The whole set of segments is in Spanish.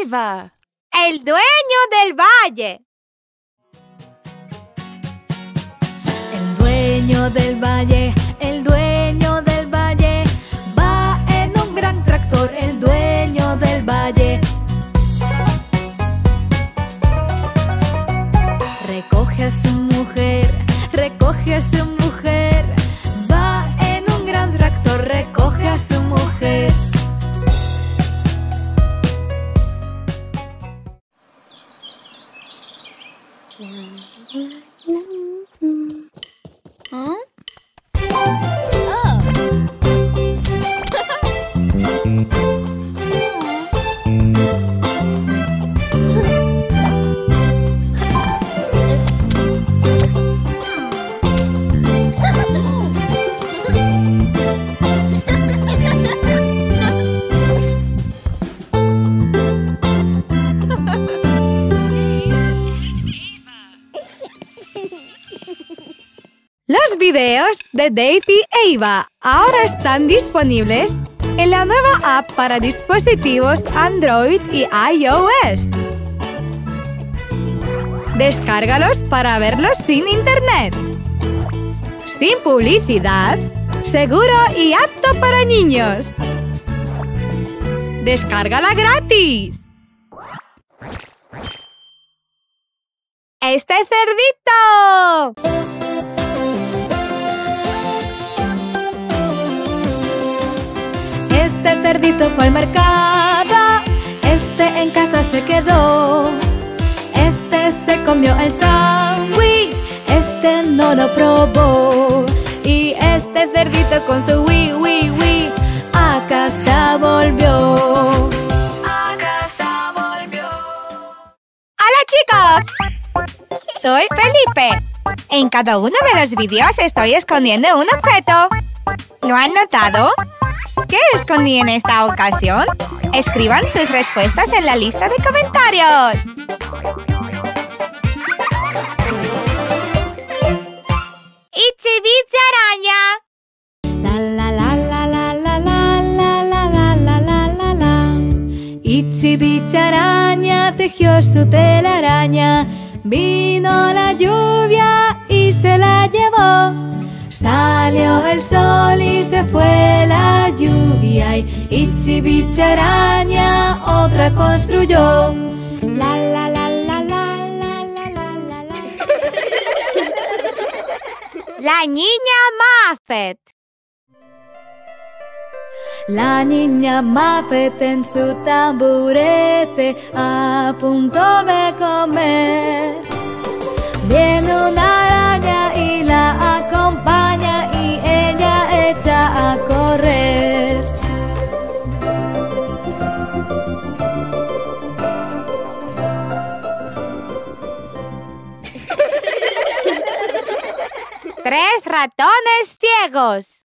Eva. El dueño del valle. El dueño del valle, el dueño del valle, va en un gran tractor, el dueño del valle. Recoge a su mujer, recoge a su mujer, va en un gran tractor, recoge a su mujer. Los videos de Dave y Eva ahora están disponibles en la nueva app para dispositivos Android y iOS. Descárgalos para verlos sin internet. Sin publicidad, seguro y apto para niños. ¡Descárgala gratis! ¡Este cerdito! Este cerdito fue al mercado, este en casa se quedó. Este se comió el sándwich, este no lo probó. Y este cerdito con su wii a casa volvió. A casa volvió. ¡Hola, chicos! Soy Felipe. En cada uno de los vídeos estoy escondiendo un objeto. ¿Lo han notado? ¿Qué escondí en esta ocasión? Escriban sus respuestas en la lista de comentarios. ¡Itsy Bitsy Araña! La la la la la la la la la la la la la la. Itsy Bitsy Araña tejió su telaraña. Vino la lluvia y se la llevó. Salió el sol y se fue la lluvia y Itsy Bitsy Araña otra construyó. La la la la la la la la la. La niña Muffet. La niña Muffet en su tamburete a punto de comer. Viene una araña y la acompaña y ella echa a correr. Tres ratones ciegos.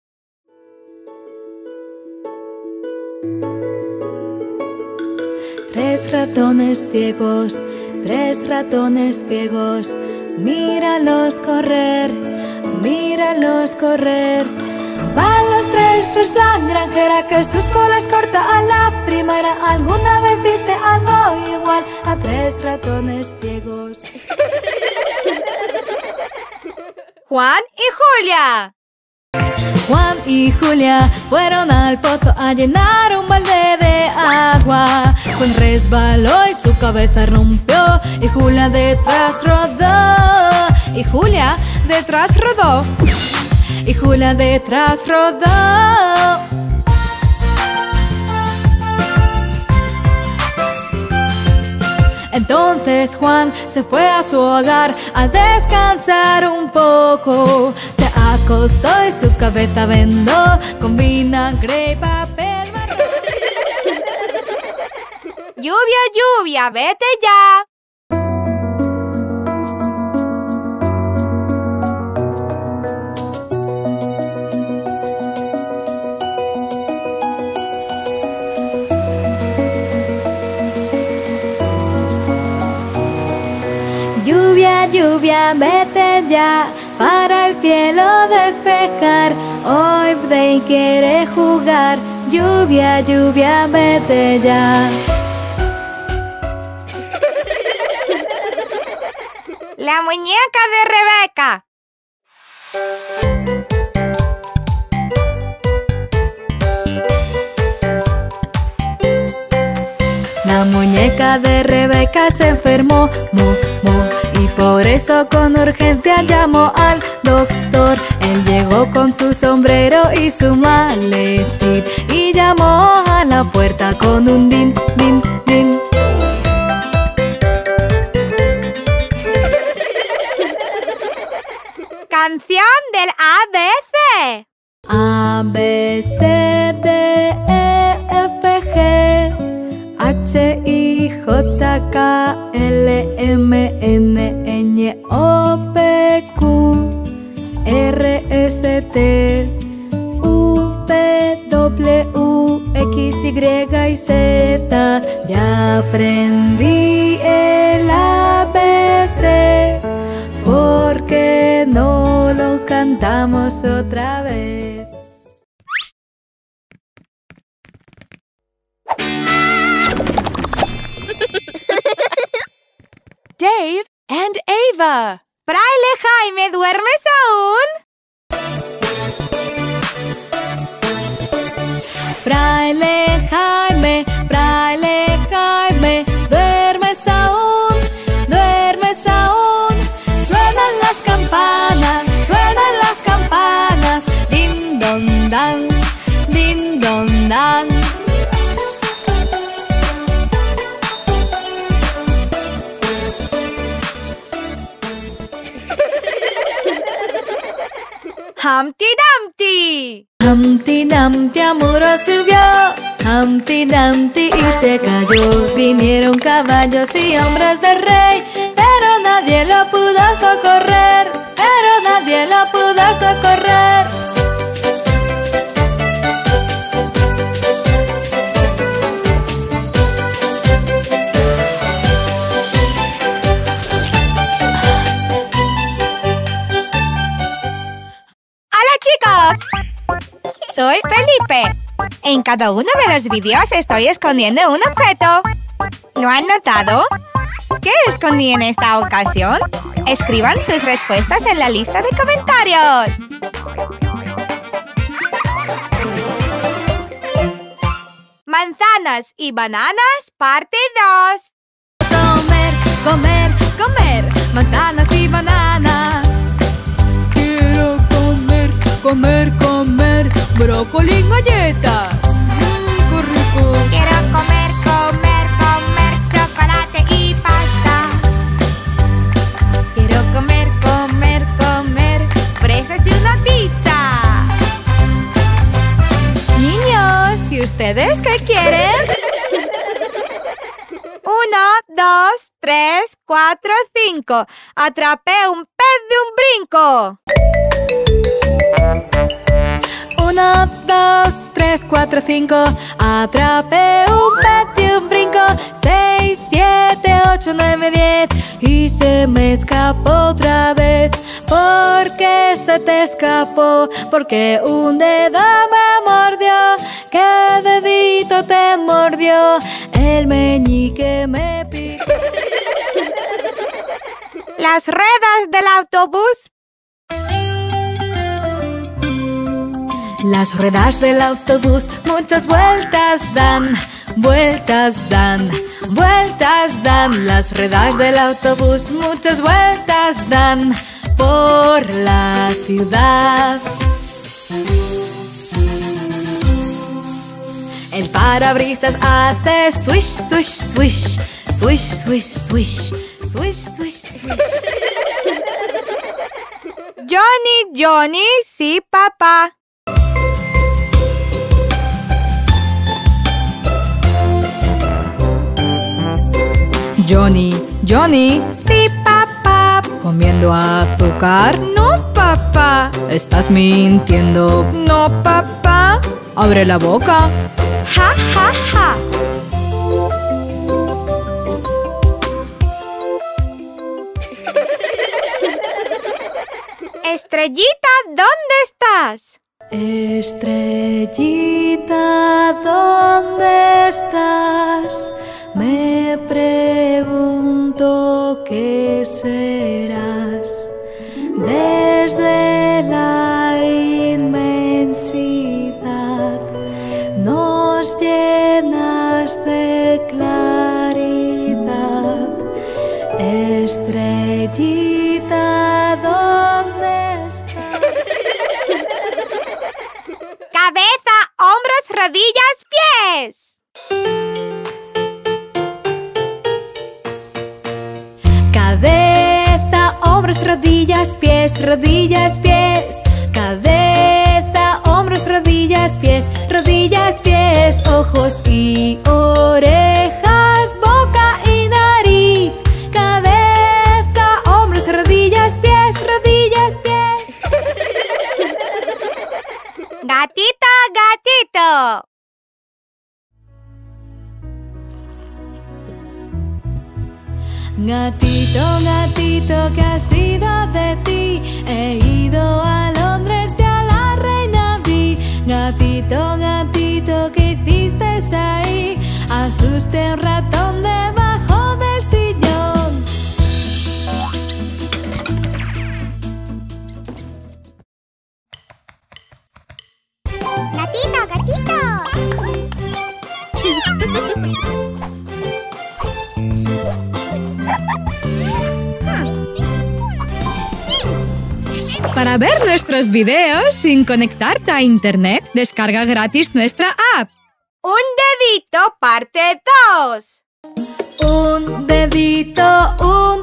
Tres ratones ciegos, tres ratones ciegos. Míralos correr, míralos correr. Van los tres tras la granjera que sus colas corta a la primera. ¿Alguna vez viste algo igual a tres ratones ciegos? Juan y Julia. Juan y Julia fueron al pozo a llenar un balde de agua. Juan resbaló y su cabeza rompió y Julia detrás rodó. Y Julia detrás rodó. Y Julia detrás rodó. Entonces Juan se fue a su hogar a descansar un poco. Se acostó y su cabeza vendó con vinagre y papel marrón. Lluvia, lluvia, vete ya. Lluvia, lluvia, vete ya para el cielo despejar. Hoy Day quiere jugar. Lluvia, lluvia, vete ya. La muñeca de Rebeca. La muñeca de Rebeca se enfermó, y por eso con urgencia llamó al doctor. Él llegó con su sombrero y su maletín y llamó a la puerta con un din, din, din. Canción del ABC. A, B, C, D, E, F, G, H, I, J, K, L, M, N, Ñ, O, P, Q, R, S, T, U, V, W, X, Y y Z. Ya aprendí el ABC, ¿por qué no lo cantamos otra vez? Dave and Ava. Fraile Jaime, ¿duermes aún? Fraile Jaime, duermes aún, duermes aún. Suenan las campanas, din don dan, din don dan. Humpty Dumpty. Humpty Dumpty a muro subió, Humpty Dumpty y se cayó. Vinieron caballos y hombres del rey, pero nadie lo pudo socorrer, ¡Hola, chicos! Soy Felipe. En cada uno de los vídeos estoy escondiendo un objeto. ¿Lo han notado? ¿Qué escondí en esta ocasión? Escriban sus respuestas en la lista de comentarios. Manzanas y bananas, parte 2. Comer, comer, comer, manzanas y bananas. Quiero comer, comer, comer, brócoli y galletas. ¡Qué rico! Quiero comer, comer, comer chocolate y pasta. Quiero comer, comer, comer Fresas y una pizza. Niños, ¿y ustedes qué quieren? 1, 2, 3, 4, 5. Atrapé un pez de un brinco. 1, 2, 3, 4, 5. Atrapé un pez de un brinco. 6, 7, 8, 9, 10. Y se me escapó otra vez. ¿Por qué se te escapó? Porque un dedo me mordió. ¿Qué dedito te mordió? El meñique me picó. Las ruedas del autobús. Las ruedas del autobús muchas vueltas dan, vueltas dan, vueltas dan. Las ruedas del autobús muchas vueltas dan por la ciudad. El parabrisas hace swish, swish, swish, swish, swish, swish, swish, swish, swish. Johnny, Johnny, sí, papá. Johnny, Johnny, sí, papá. ¿Comiendo azúcar? No, papá. ¿Estás mintiendo? No, papá. Abre la boca. Ja, ja, ja. Estrellita, ¿dónde estás? Estrellita, ¿dónde estás? Me pregunto qué será. noches llenas de claridad. Estrellita, ¿dónde estás? Cabeza, hombros, rodillas, pies. Cabeza, hombros, rodillas, pies, rodillas, pies. Cabeza, hombros, rodillas, pies, rodillas, pies. Ojos y orejas, boca y nariz. Cabeza, hombros, rodillas, pies, rodillas, pies. Gatito, gatito. Gatito, gatito, ¿qué ha sido de ti? He ido a Londres y a la reina vi. Gatito, gatito, ¿qué hiciste ahí? Asusté a un ratón debajo del sillón. Gatito, gatito. Para ver nuestros videos sin conectarte a internet, descarga gratis nuestra app. Un dedito, parte 2. Un dedito, dos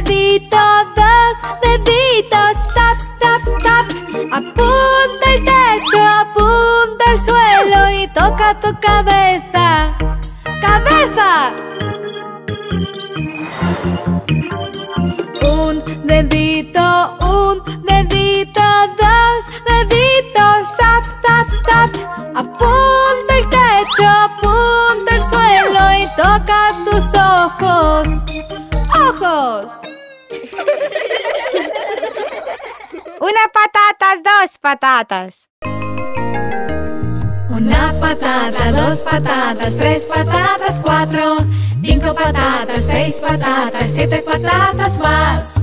deditos, tap, tap, tap. Apunta el techo, apunta el suelo y toca tu cabeza. ¡Cabeza! Un dedito, dos deditos, tap, tap, tap. Apunta el techo, apunta el suelo y toca tus ojos. ¡Ojos! Una patata, dos patatas. Una patata, dos patatas, tres patatas, cuatro, cinco patatas, seis patatas, siete patatas más.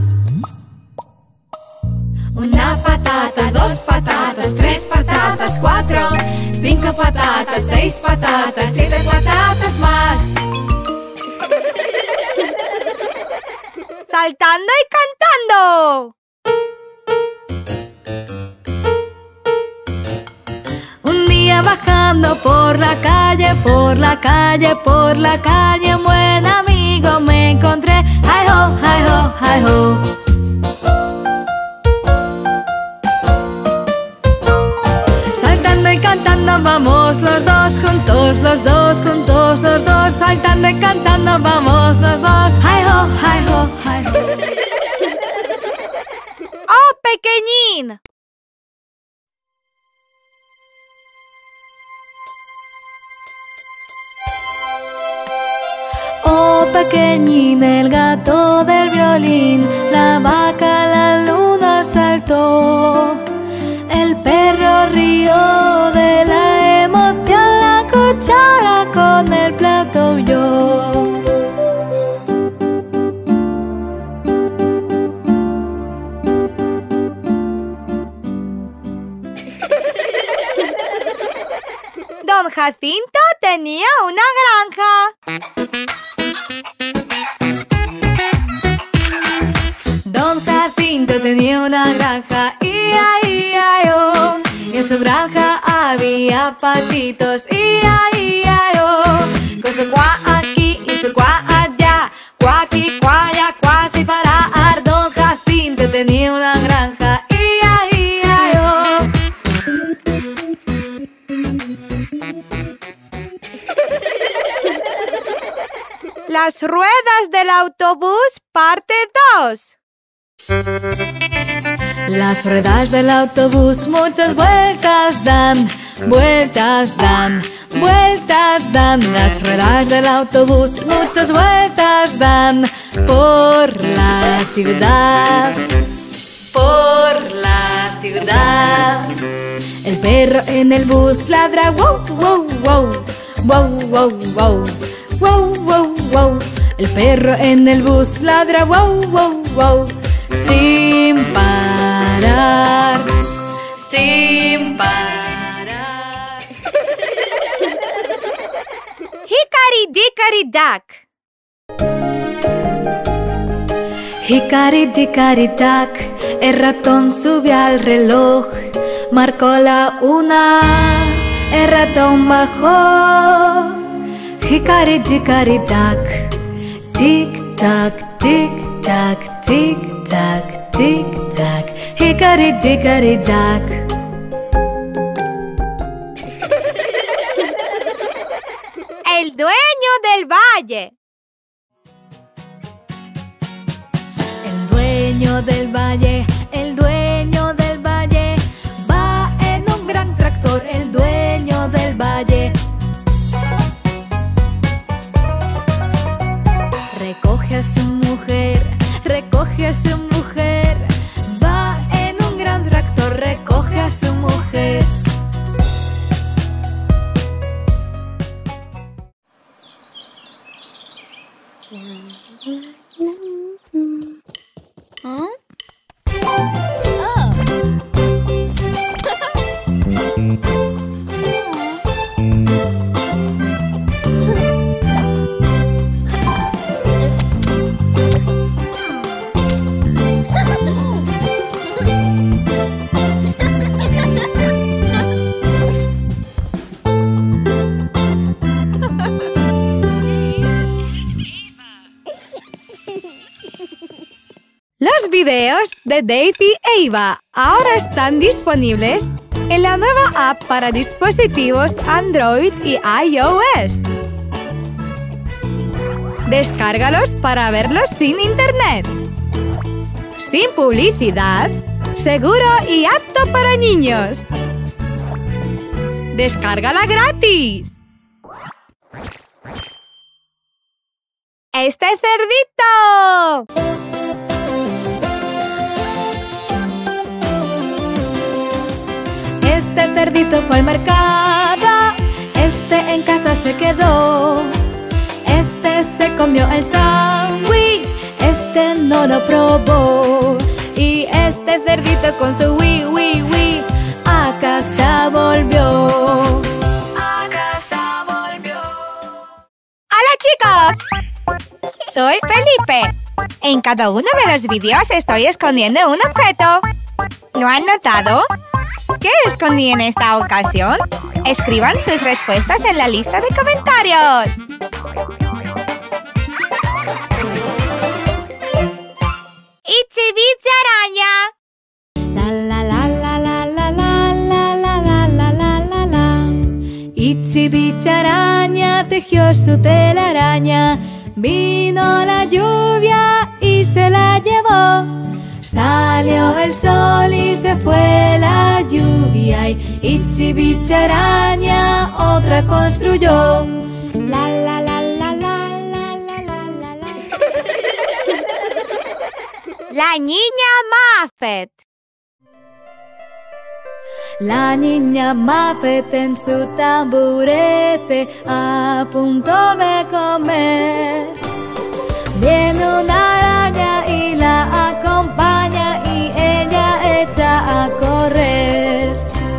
Una patata, dos patatas, tres patatas, cuatro, cinco patatas, seis patatas, siete patatas más. Saltando y cantando. Un día bajando por la calle, por la calle, por la calle, un buen amigo me encontré. Hi ho, hi ho, hi ho. Saltando y cantando vamos los dos juntos, los dos juntos, los dos. Saltando y cantando vamos los dos. Hi ho, hi ho, hi ho. ¡Oh, pequeñín! Oh, pequeñín, el gato del violín, la vaca, la luna saltó. El perro rió de la emoción, la cuchara con el plato huyó. Don Jacinto tenía una granja. Don Jacinto tenía una granja, I-A-I-A-O. Y en su granja había patitos, I-A-I-A-O. Con su cuá aquí y su cuá allá, cuá aquí, cuá allá, cuá sin parar. Don Jacinto tenía una granja, I-A-I-A-O. Las ruedas del autobús, parte 2. Las ruedas del autobús muchas vueltas dan, vueltas dan, vueltas dan. Las ruedas del autobús muchas vueltas dan por la ciudad, por la ciudad. El perro en el bus ladra wow, wow, wow, wow, wow, wow, wow, wow, wow. El perro en el bus ladra wow, wow, wow. Sin parar, sin parar. Hickory Dock. Hickory dickory dock, el ratón subió al reloj, marcó la 1, el ratón bajó. Hickory dickory dock, tic tac, tic tac, tic tac, tic tac. Hickory dickory dock. El dueño del valle. El dueño del valle, el dueño del valle, va en un gran tractor, el dueño del valle. Recoge a su mujer, recoge a su mujer, va en un gran tractor, recoge a su mujer. Los videos de Dave y Eva ahora están disponibles en la nueva app para dispositivos Android y iOS. Descárgalos para verlos sin internet. Sin publicidad, seguro y apto para niños. ¡Descárgala gratis! ¡Este cerdito! Este cerdito fue al mercado, este en casa se quedó. Este se comió el sándwich, este no lo probó. Y este cerdito con su wii a casa volvió. A casa volvió. ¡Hola, chicos! Soy Felipe. En cada uno de los vídeos estoy escondiendo un objeto. ¿Lo han notado? ¿Qué escondí en esta ocasión? Escriban sus respuestas en la lista de comentarios. ¡Itsy Bitsy Araña! La la la la la la la la la la la la la la. Itsy Bitsy Araña tejió su telaraña. Vino la lluvia y se la llevó. Salió el sol y se fue la lluvia y Itsy Bitsy Araña otra construyó. La la la la la la la la la. La niña Muffet. La niña Muffet en su tamburete a punto de comer. Viene una araña y la acompaña y ella echa a correr.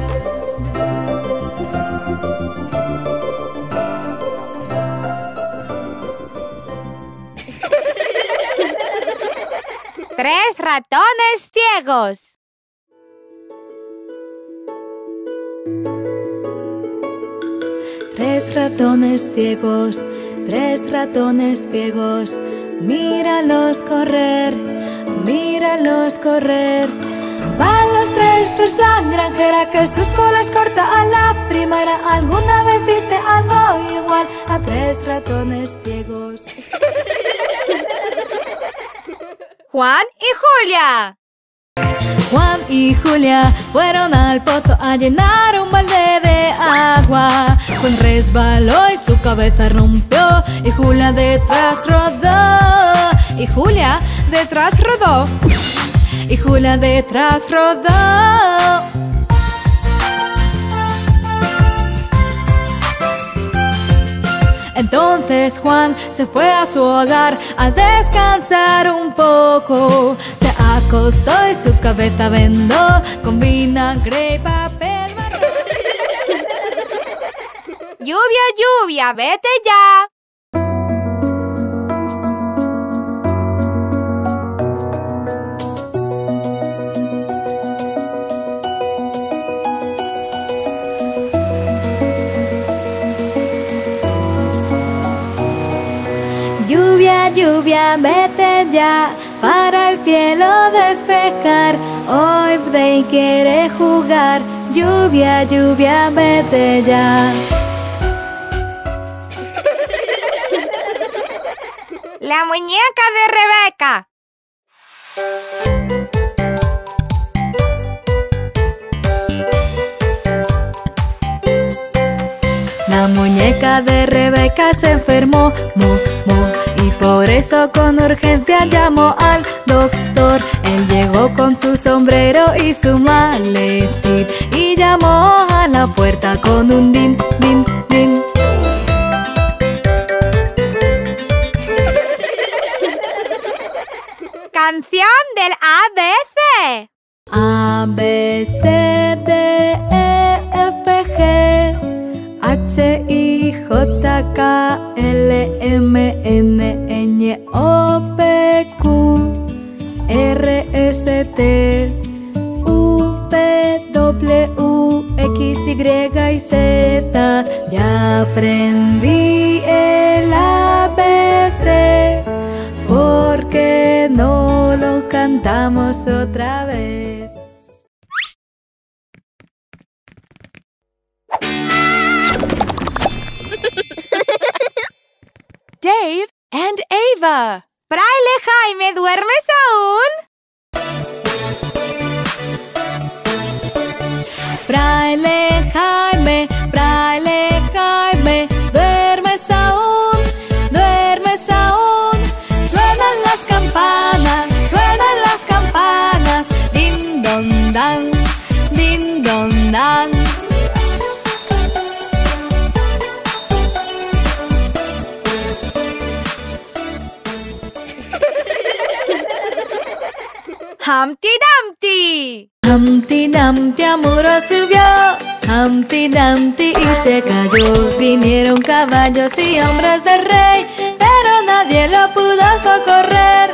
Tres ratones ciegos. Tres ratones ciegos, tres ratones ciegos. Míralos correr, míralos correr. Van los tres tras la granjera que sus colas corta a la primera. ¿Alguna vez viste algo igual a tres ratones ciegos? Juan y Julia. Juan y Julia fueron al pozo a llenar un balde de agua. Juan resbaló y su cabeza rompió y Julia detrás rodó. Y Julia detrás rodó. Y Julia detrás rodó. Entonces Juan se fue a su hogar a descansar un poco. Se acostó y su cabeza vendó con vinagre y papel marrón. Lluvia, lluvia, vete ya. lluvia, vete ya para el cielo despejar. Hoy Day quiere jugar. Lluvia, lluvia, vete ya. La muñeca de Rebeca. La muñeca de Rebeca se enfermó, y por eso con urgencia llamó al doctor. Él llegó con su sombrero y su maletín y llamó a la puerta con un din, din, din. Canción del ABC. A, B, C, D, E, F, G, H, I, J, K, L, M, N, Ñ, O, P, Q, R, S, T, U, V, W, X, Y y Z. Ya aprendí el ABC. ¿Por qué no lo cantamos otra vez? Dave and Ava. Fraile Jaime, ¿duermes aún? Fraile Jaime, duermes aún, duermes aún. Suenan las campanas, din don dan, din don dan. Humpty Dumpty. Humpty Dumpty a muro subió, Humpty Dumpty y se cayó. Vinieron caballos y hombres del rey, pero nadie lo pudo socorrer,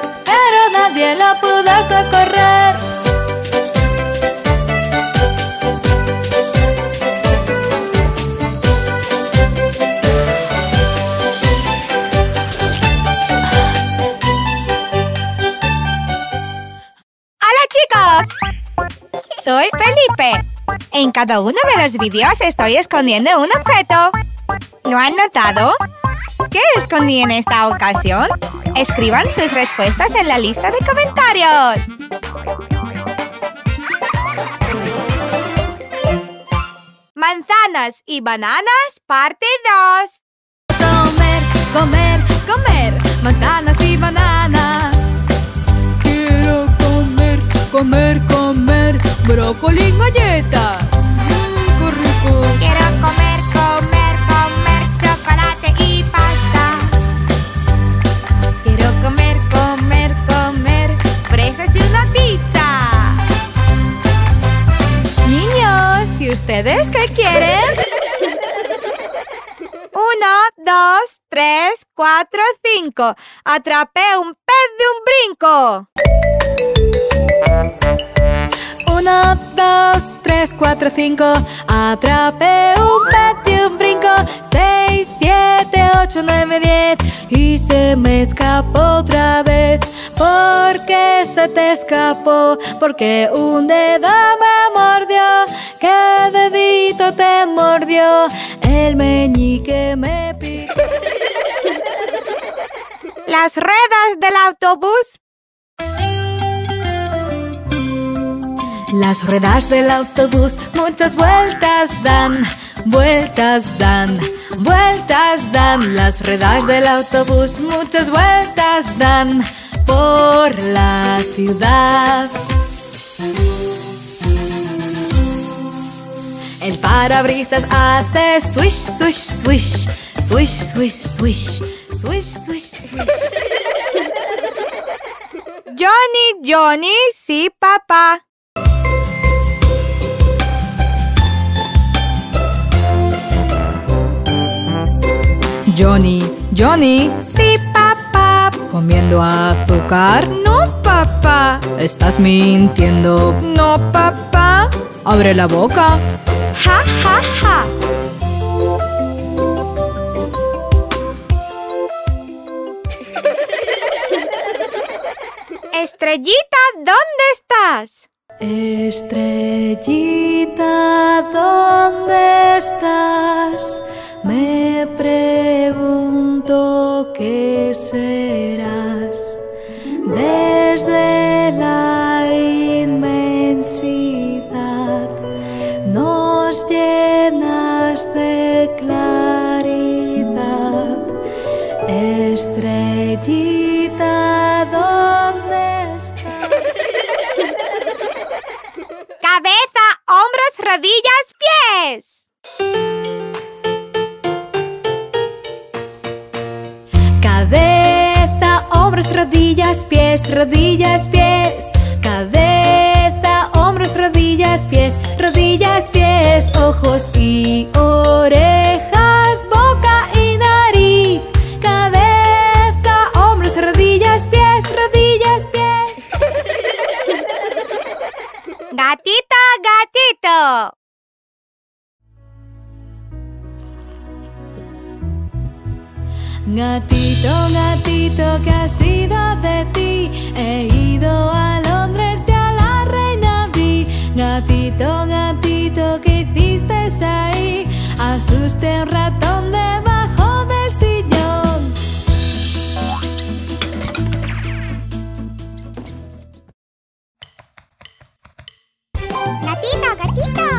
¡Hola, chicos! Soy Felipe. En cada uno de los vídeos estoy escondiendo un objeto. ¿Lo han notado? ¿Qué escondí en esta ocasión? Escriban sus respuestas en la lista de comentarios. Manzanas y bananas, parte 2. Comer, comer, comer, manzanas y bananas. Quiero comer, comer, comer, brócoli y galletas. ¡Qué rico! Quiero comer, comer, comer, chocolate y pasta. Quiero comer, comer, comer, Fresas y una pizza. niños, ¿y ustedes qué quieren? 1, 2, 3, 4, 5. Atrapé un pez de un brinco. 1, 2, 3, 4, 5. Atrapé un pez de un brinco. 6, 7, 8, 9, 10. Y se me escapó otra vez. ¿Por qué se te escapó? Porque un dedo me mordió. ¿Qué dedito te mordió? El meñique me picó. Las ruedas del autobús. Las ruedas del autobús muchas vueltas dan, vueltas dan, vueltas dan. Las ruedas del autobús muchas vueltas dan por la ciudad. El parabrisas hace swish, swish, swish, swish, swish, swish, swish, swish, swish. Johnny, Johnny, sí, papá. Johnny, Johnny, sí, papá. ¿Comiendo azúcar? No, papá. ¿Estás mintiendo? No, papá. Abre la boca. Ja, ja, ja. Estrellita, ¿dónde estás? Estrellita, ¿dónde estás? Me pregunto qué serás. Desde la inmensidad nos llenas de claridad. Estrellita, ¿dónde estás? Cabeza, hombros, rodillas, pies. Cabeza, hombros, rodillas, pies, rodillas, pies. Cabeza, hombros, rodillas, pies, rodillas, pies. Ojos y orejas, boca y nariz. Cabeza, hombros, rodillas, pies, rodillas, pies. Gatito, gatito. Gatito, gatito, ¿qué ha sido de ti? He ido a Londres y a la reina vi. Gatito, gatito, ¿qué hiciste ahí? Asusté a un ratón debajo del sillón. Gatito, gatito.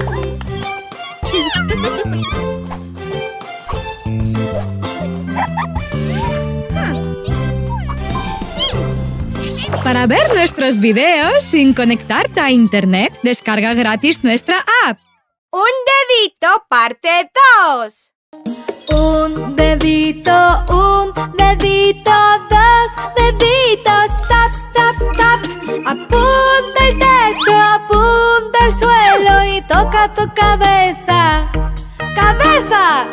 Para ver nuestros videos sin conectarte a internet, descarga gratis nuestra app. Un dedito, parte 2. Un dedito, dos deditos, tap, tap, tap. Apunta el techo, apunta el suelo y toca tu cabeza. ¡Cabeza!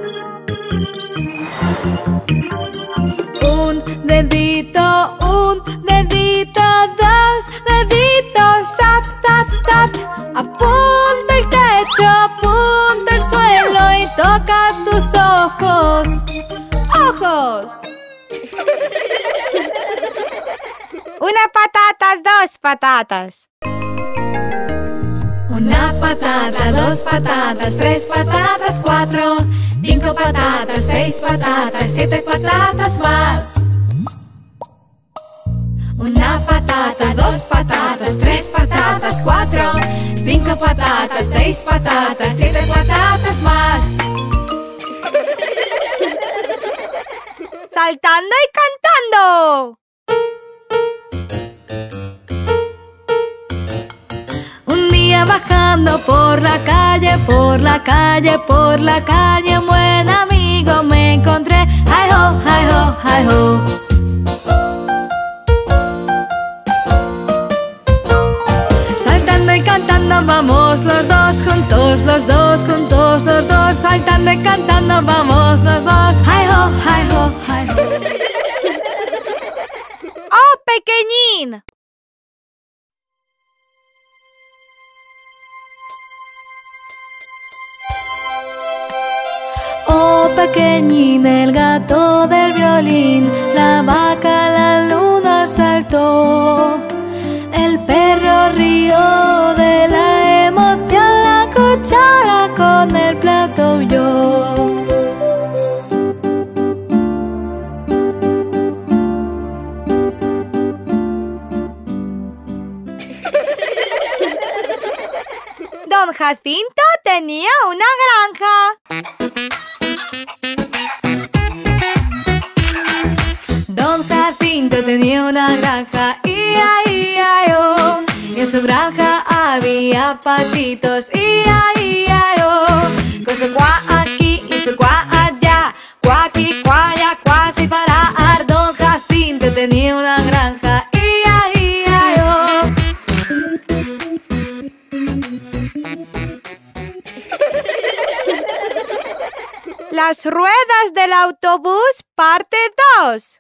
Un dedito, dos deditos, tap, tap, tap. Apunta el techo, apunta el suelo y toca tus ojos. ¡Ojos! Una patata, dos patatas. Una patata, dos patatas, tres patatas, cuatro, cinco patatas, seis patatas, siete patatas más. Una patata, dos patatas, tres patatas, cuatro, cinco patatas, seis patatas, siete patatas más. Saltando y cantando. Un día bajando por la calle, por la calle, por la calle, un buen amigo me encontré. Hi ho, hi ho, hi ho. Saltando y cantando vamos los dos juntos, los dos juntos, los dos. Saltando y cantando vamos los dos. Hi ho, hi ho, hi ho. ¡Oh, pequeñín! Oh, pequeñín, el gato del violín, la vaca, la luna saltó. El perro rió de la emoción, la cuchara con el plato huyó. Don Jacinto tenía una granja. Don Jacinto tenía una granja, I-A-I-A-O. Y en su granja había patitos, I-A-I-A-O. Con su cuá aquí y su cuá allá, cuá aquí, cuá allá, cuá sin parar. Don Jacinto tenía una granja, I-A-I-A-O. Las ruedas del autobús, parte 2.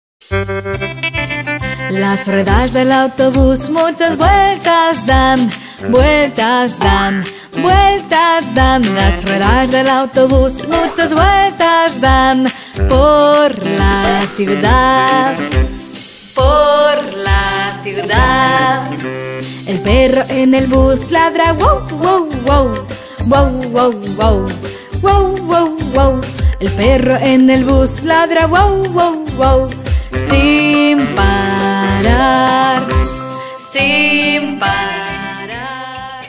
Las ruedas del autobús muchas vueltas dan, vueltas dan, vueltas dan. Las ruedas del autobús muchas vueltas dan por la ciudad. por la ciudad. El perro en el bus ladra, wow, wow, wow, wow, wow, wow, wow, wow, wow. El perro en el bus ladra, wow, wow, wow, sin parar, sin parar.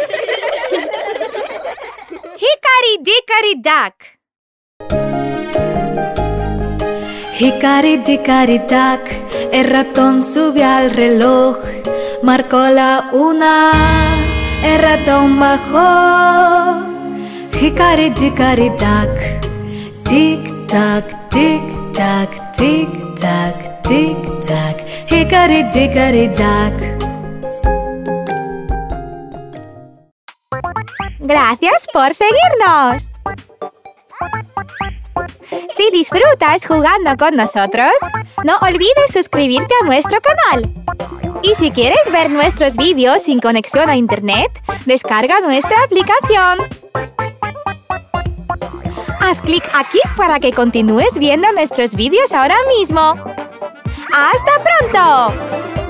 Hickory dickory dock. Hickory dickory dock, el ratón subió al reloj, marcó la 1, el ratón bajó. Hickory dickory dock, tic tac, tic tac, tic tac, tic tac. Hickory dickory dock. Gracias por seguirnos. Si disfrutas jugando con nosotros, no olvides suscribirte a nuestro canal. Y si quieres ver nuestros vídeos sin conexión a internet, descarga nuestra aplicación. Haz clic aquí para que continúes viendo nuestros vídeos ahora mismo. ¡Hasta pronto!